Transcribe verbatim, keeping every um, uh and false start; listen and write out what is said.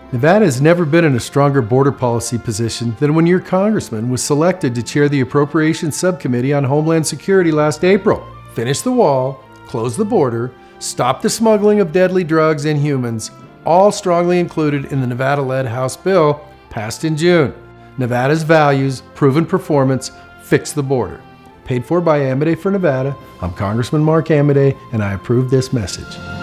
Nevada has never been in a stronger border policy position than when your congressman was selected to chair the Appropriations Subcommittee on Homeland Security last April. Finish the wall, close the border, stop the smuggling of deadly drugs and humans, all strongly included in the Nevada-led House bill passed in June. Nevada's values, proven performance, fix the border. Paid for by Amodei for Nevada. I'm Congressman Mark Amodei, and I approve this message.